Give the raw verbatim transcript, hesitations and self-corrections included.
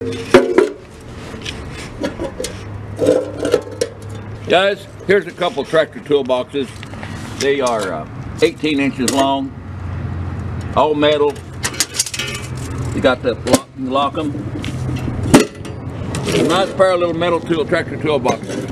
Guys, here's a couple tractor toolboxes. They are uh, eighteen inches long, all metal. You got the lock, you lock them. A nice pair of little metal tool tractor toolboxes.